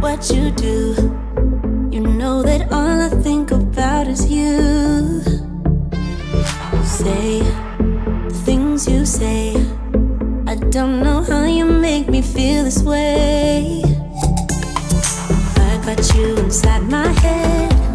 what you do. You know that all I think about is you. Say the things you say. I don't know how you make me feel this way. I got you inside my head.